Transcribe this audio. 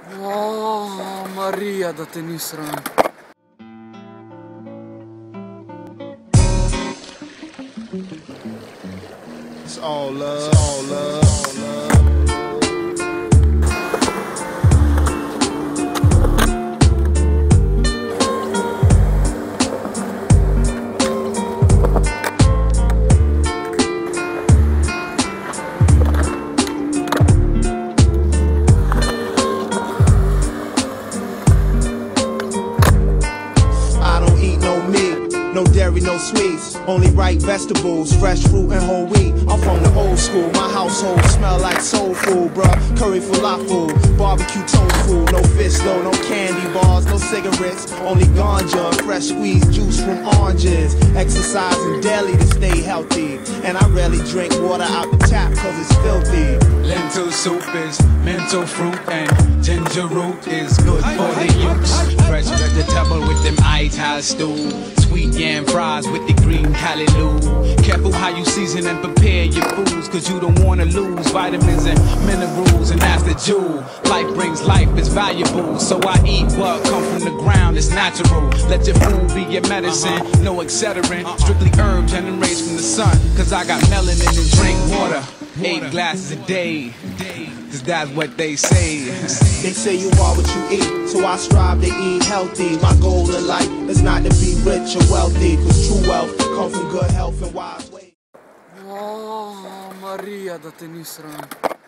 Marija, da te ni sram. It's all love, all love, all love. No dairy, no sweets, only ripe vegetables, fresh fruit and whole wheat. I'm from the old school, my household smell like soul food, bruh. Curry falafel, barbecue tofu, no fish though, no candy bars, no cigarettes, only ganja, fresh squeezed juice from oranges. Exercising daily to stay healthy, and I rarely drink water out the tap cause it's filthy. Lentil soup is mental fruit and ginger root is good for the youth. Fresh vegetable with them Itai stew. Sweet yam fries with the green callaloo. Careful how you season and prepare your foods, cause you don't wanna lose vitamins and minerals, and that's the jewel. Life brings life, it's valuable, so I eat what come from the ground, it's natural. Let your food be your medicine, no accelerant. Strictly herbs and rays from the sun, cause I got melanin and drink water. 8 glasses a day, cause that's what they say. They say you are what you eat, so I strive to eat healthy. My goal in life is not to be rich or wealthy, cause true wealth comes from good health and wise ways. Marija, da te ni sram.